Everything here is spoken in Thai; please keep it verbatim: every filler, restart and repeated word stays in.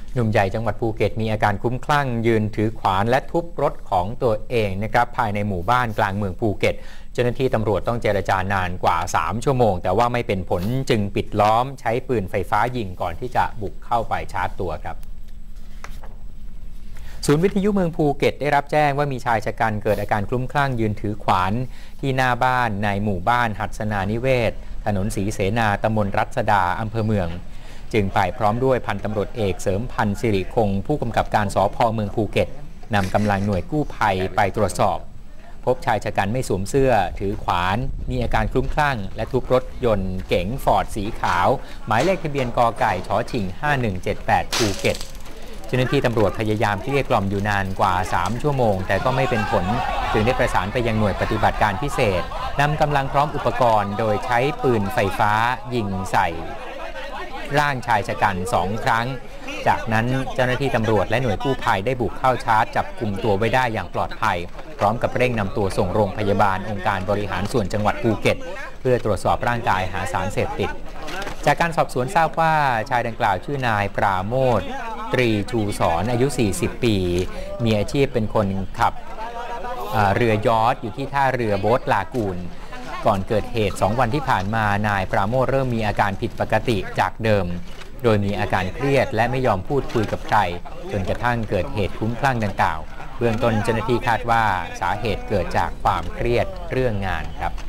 หนุ่มใหญ่จังหวัดภูเก็ตมีอาการคลุ้มคลั่งยืนถือขวานและทุบรถของตัวเองนะครับภายในหมู่บ้านกลางเมืองภูเก็ตเจ้าหน้าที่ตำรวจต้องเจรจานานกว่าสามชั่วโมงแต่ว่าไม่เป็นผลจึงปิดล้อมใช้ปืนไฟฟ้ายิงก่อนที่จะบุกเข้าไปชาร์จตัวครับศูนย์วิทยุเมืองภูเก็ตได้รับแจ้งว่ามีชายชะกันเกิดอาการคลุ้มคลั่งยืนถือขวานที่หน้าบ้านในหมู่บ้านหัสนานิเวศถนนศรีเสนาตำบลรัศดาอำเภอเมืองจึงไปพร้อมด้วยพันตำรวจเอกเสริมพันธ์สิริคงผู้กำกับการสภ.เมืองภูเก็ตนำกำลังหน่วยกู้ภัยไปตรวจสอบพบชายชะกันไม่สวมเสื้อถือขวานมีอาการคลุ้มคลั่งและทุบรถยนต์เก๋งฟอร์ดสีขาวหมายเลขทะเบียนกไก่ชฉิงห้าหนึ่งเจ็ดแปดภูเก็ตเจ้าหน้าที่ตำรวจพยายามเกลี้ยกล่อมอยู่นานกว่าสามชั่วโมงแต่ก็ไม่เป็นผลจึงได้ประสานไปยังหน่วยปฏิบัติการพิเศษนำกำลังพร้อมอุปกรณ์โดยใช้ปืนไฟฟ้ายิงใส่ร่างชายชะกันสองครั้งจากนั้นเจ้าหน้าที่ตำรวจและหน่วยกู้ภัยได้บุกเข้าชาร์จจับกลุ่มตัวไว้ได้อย่างปลอดภัยพร้อมกับเร่งนำตัวส่งโรงพยาบาลองค์การบริหารส่วนจังหวัดภูเก็ตเพื่อตรวจสอบร่างกายหาสารเสพติดจากการสอบสวนทราบว่าชายดังกล่าวชื่อนายปราโมทย์ตรีชูสอนอายุสี่สิบปีมีอาชีพเป็นคนขับเรือยอชต์อยู่ที่ท่าเรือโบ๊ทลากูนก่อนเกิดเหตุสองวันที่ผ่านมานายปราโมทย์เริ่มมีอาการผิดปกติจากเดิมโดยมีอาการเครียดและไม่ยอมพูดคุยกับใครจนกระทั่งเกิดเหตุคลุ้มคลั่งดังกล่าวเบื้องต้นเจ้าหน้าที่คาดว่าสาเหตุเกิดจากความเครียดเรื่องงานครับ